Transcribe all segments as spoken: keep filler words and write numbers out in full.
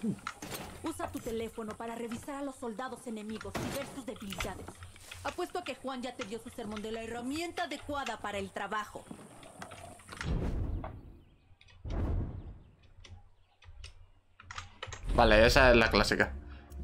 Usa tu teléfono para revisar a los soldados enemigos y ver sus debilidades. Apuesto a que Juan ya te dio su sermón de la herramienta adecuada para el trabajo. Vale, esa es la clásica.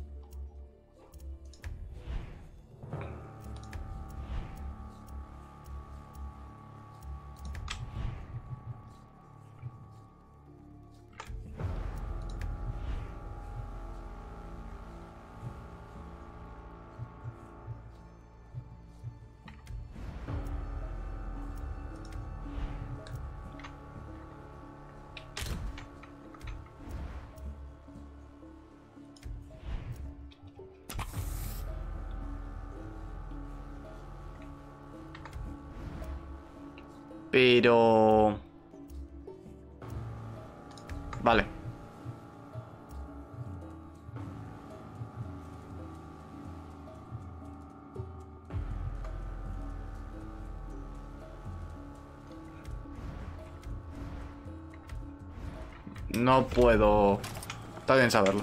Pero... Vale. No puedo... Está bien saberlo.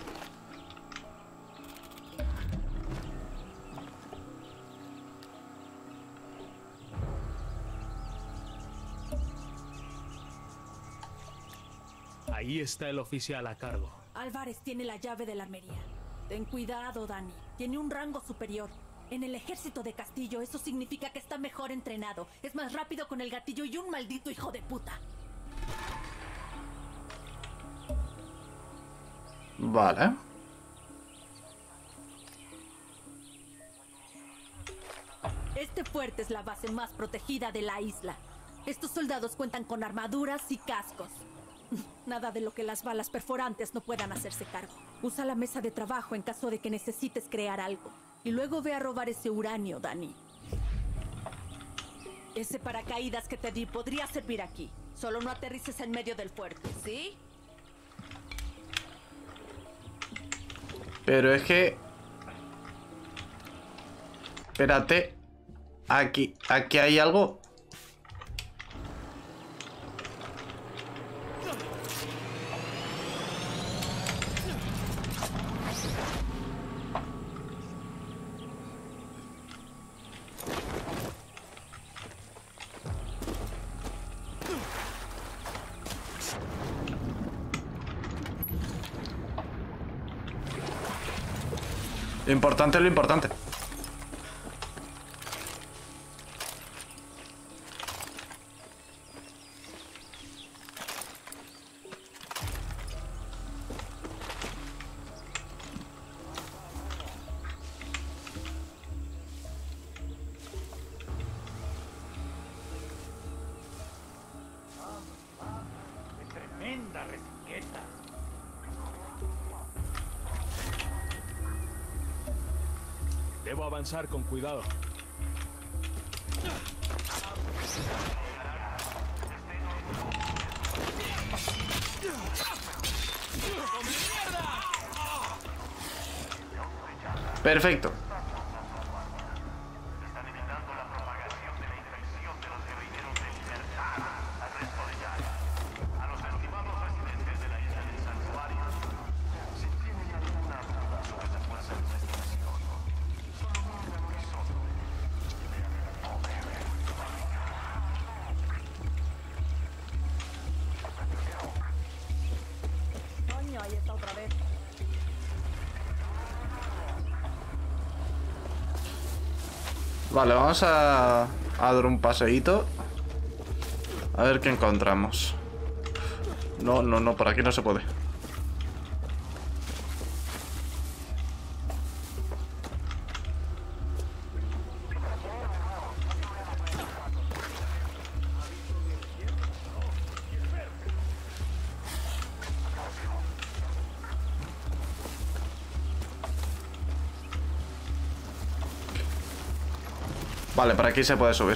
Ahí está el oficial a cargo. Álvarez tiene la llave de la armería. Ten cuidado, Dani. Tiene un rango superior. En el ejército de Castillo eso significa que está mejor entrenado. Es más rápido con el gatillo y un maldito hijo de puta. Vale. Este fuerte es la base más protegida de la isla. Estos soldados cuentan con armaduras y cascos. Nada de lo que las balas perforantes no puedan hacerse cargo. Usa la mesa de trabajo en caso de que necesites crear algo. Y luego ve a robar ese uranio, Dani. Ese paracaídas que te di podría servir aquí. Solo no aterrices en medio del fuerte, ¿sí? Pero es que... Espérate. Aquí, aquí hay algo. Lo importante es lo importante. Tremenda resqueta. Debo avanzar con cuidado. Perfecto. Están evitando la propagación de la infección de los guerrilleros de libertad al resto de Yara. A los estimados residentes de la isla del Santuario, si tienen alguna duda sobre la fuerza de nuestra nación, solo miren al horizonte y vean el poder. Coño, ahí está otra vez. Vale, vamos a, a dar un paseíto. A ver qué encontramos. No, no, no, por aquí no se puede. Vale, por aquí se puede subir.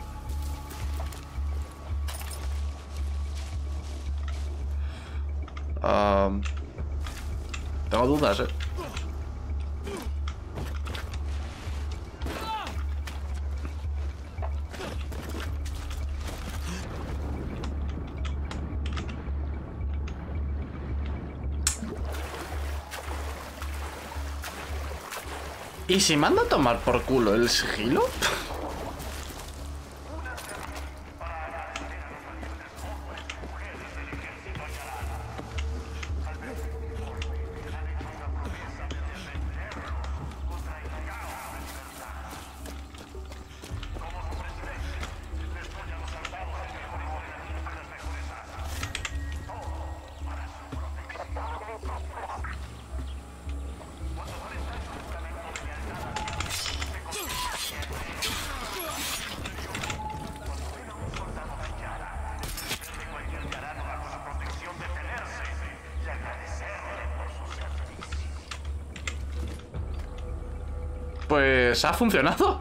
Um, tengo dudas, eh. ¿Y si manda a tomar por culo el sigilo? Pues ha funcionado.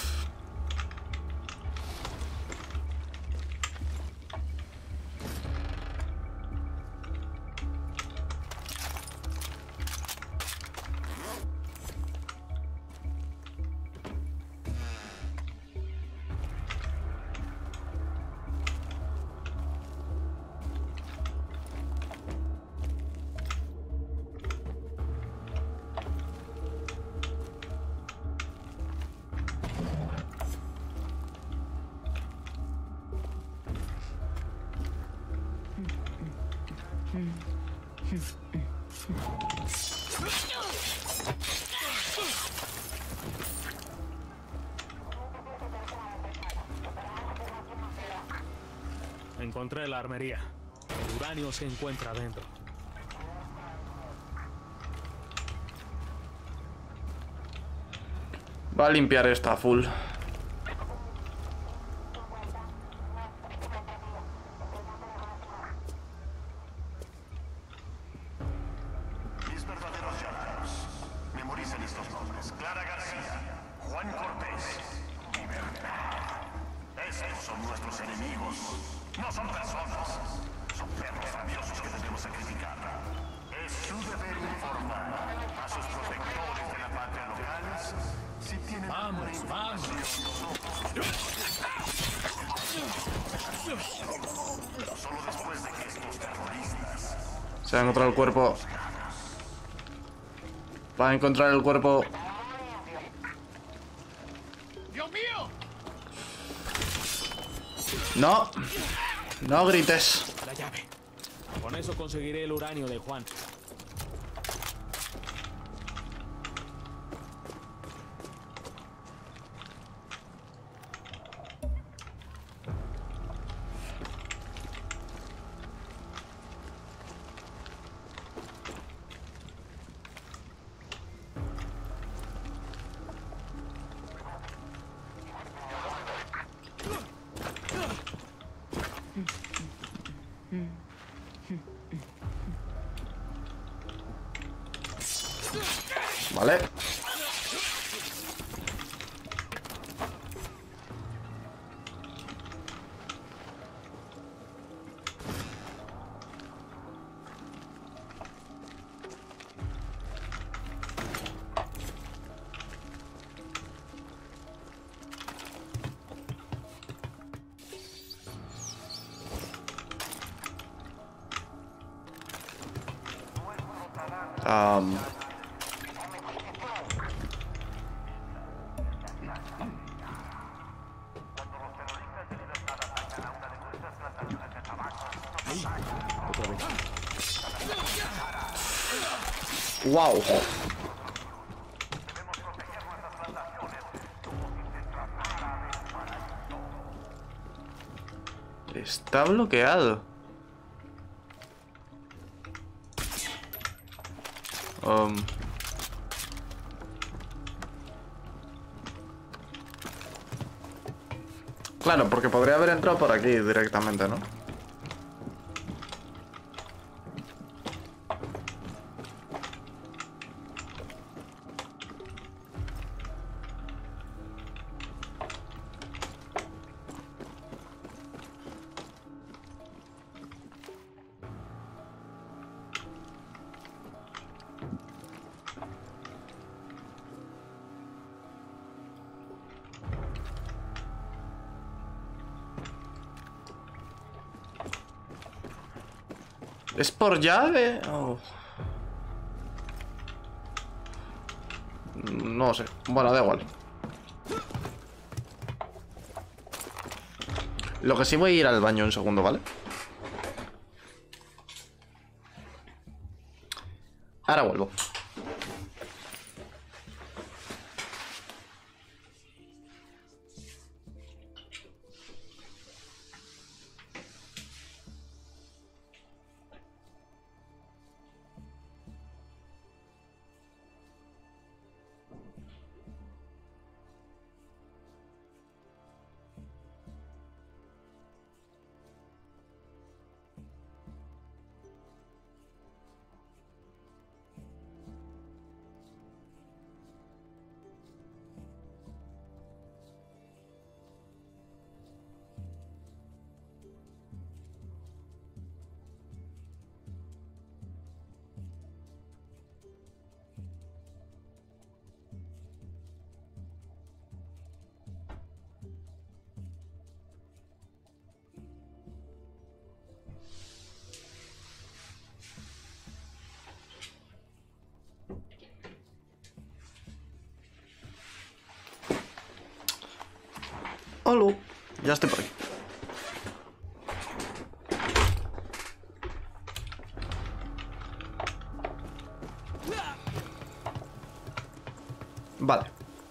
Encontré la armería. El uranio se encuentra adentro. Va a limpiar esta a full. Mis verdaderos llamados. Memoricen estos nombres. Clara García, Juan Cortés, Libertad. Estos son nuestros enemigos. No son personas. Son perros rabiosos que debemos sacrificar. Es su deber informar a sus protectores de la patria locales si tienen alguna información sobre solo después de que estos terroristas Se va a encontrar el cuerpo. Va a encontrar el cuerpo. ¡Dios mío! No. No grites. La llave. Con eso conseguiré el uranio de Juan. Vale. Um... Wow. Está bloqueado. Um. Claro, porque podría haber entrado por aquí directamente, ¿no? ¿Es por llave? Oh. no sé. Bueno, da igual. Lo que sí voy a ir al baño un segundo, ¿vale? Ahora vuelvo. Hola, ya estoy por aquí. Vale.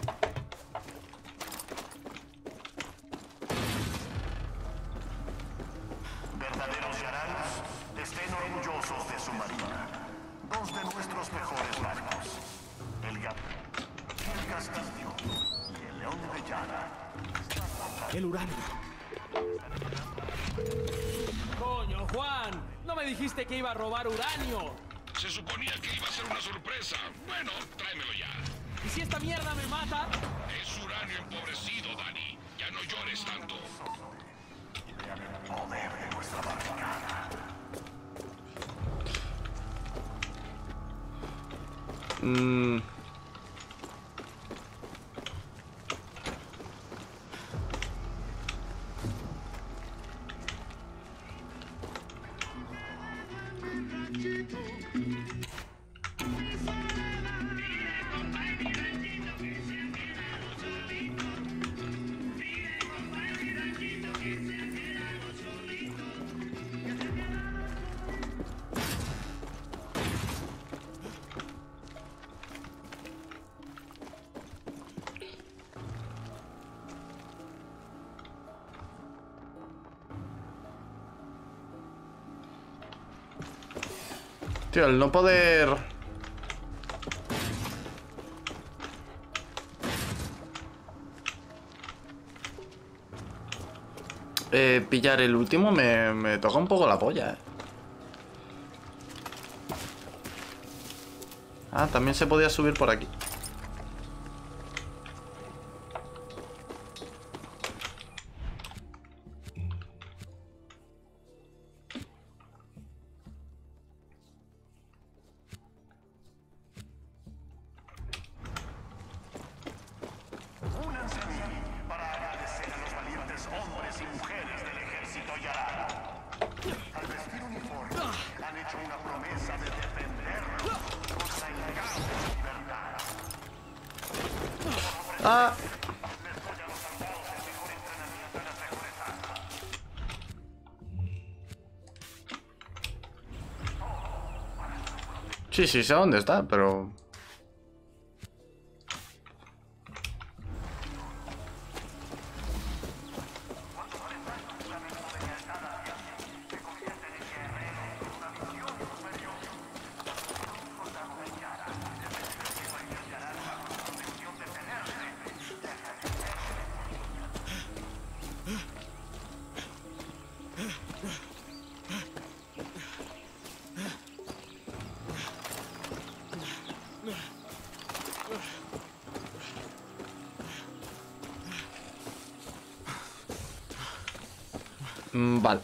Verdaderos Yaranos, estén orgullosos de su marina. Dos de nuestros mejores barcos. El Gato, el Castillo y el León de Yara. El uranio. Coño, Juan. No me dijiste que iba a robar uranio. Se suponía que iba a ser una sorpresa. Bueno, tráemelo ya. ¿Y si esta mierda me mata? Es uranio empobrecido, Dani. Ya no llores tanto. Poder de nuestra barricada. Mmm... Tío, el no poder... Eh, pillar el último me, me toca un poco la polla, eh. Ah, también se podía subir por aquí. Únanse a mí para agradecer a los valientes hombres y mujeres del ejército Yarara. Al vestir uniforme, han hecho una promesa de defendernos contra el caos y libertad. Ah. Les doy a los soldados el mejor entrenamiento y las mejores armas. Sí, sí, sé dónde está, pero... Mm, vale.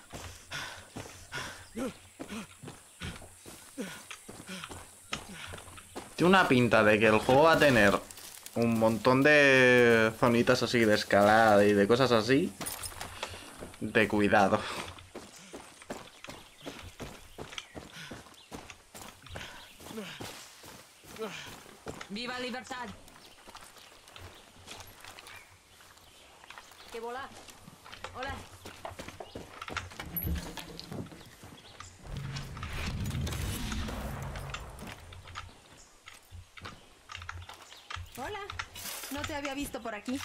Tiene una pinta de que el juego va a tener un montón de zonitas así de escalada y de cosas así. De cuidado. ¡Viva libertad! que volar. Hola. Hola. No te había visto por aquí.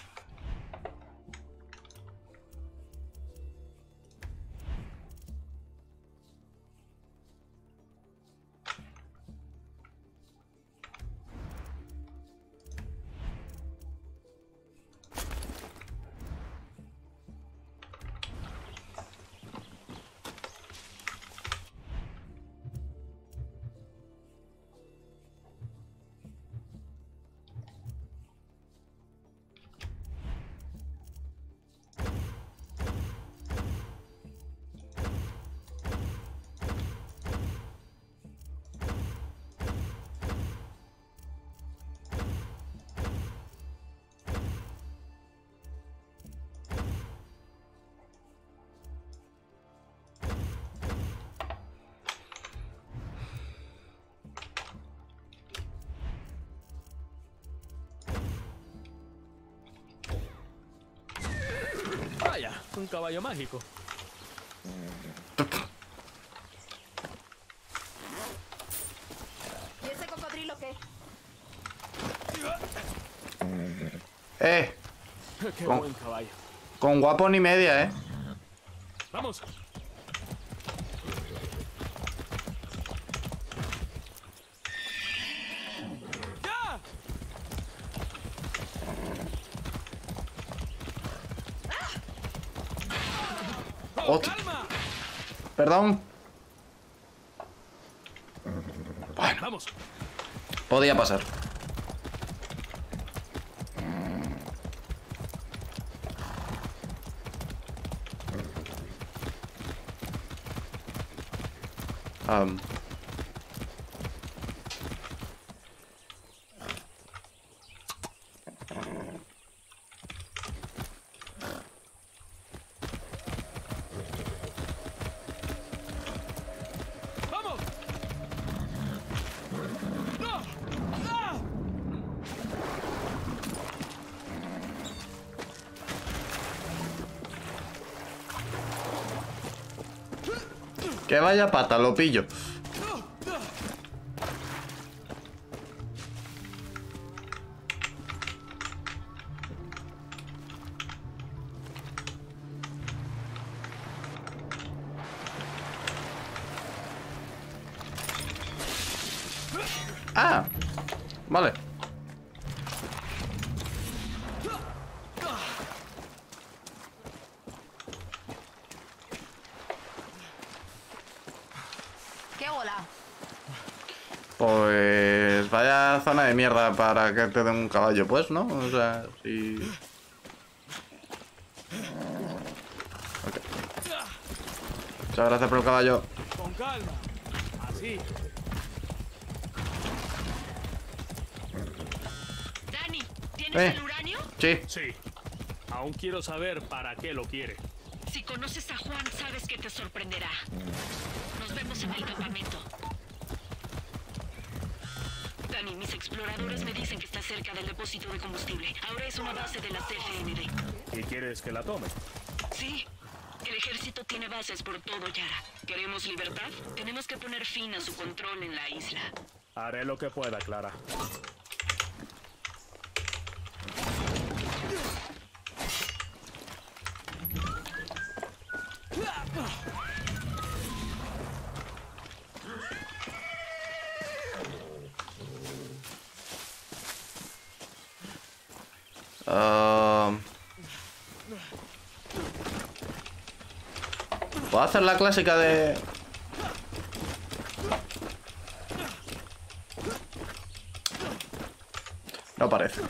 Vaya, un caballo mágico. ¿Y ese cocodrilo qué? Eh, Qué Con- buen caballo. con guapo ni media, eh. Vamos. ¡Ya! ¡Oh, Otro. calma! Perdón. Vamos. Podía pasar. Am. ¡Vamos! ¡No! ¡Ah! Que vaya pata, lo pillo. Ah, vale. ¿Qué hola? Pues vaya zona de mierda para que te den un caballo, pues, ¿no? O sea, si... Ok. Muchas gracias por el caballo. Con calma. Así. Dani, ¿tienes Eh. el uranio? Sí. Sí. Aún quiero saber para qué lo quiere. Si conoces a Juan, sabes que te sorprenderá. Nos vemos en el campamento. Dani, mis exploradores me dicen que está cerca del depósito de combustible. Ahora es una base de la C F N D. ¿Y quieres que la tome? Sí, el ejército tiene bases por todo Yara. ¿Queremos libertad? Tenemos que poner fin a su control en la isla. Haré lo que pueda, Clara. Ah, ¿puedo hacer la clásica de...? No parece.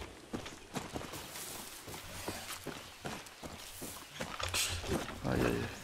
Ay, ay, ay.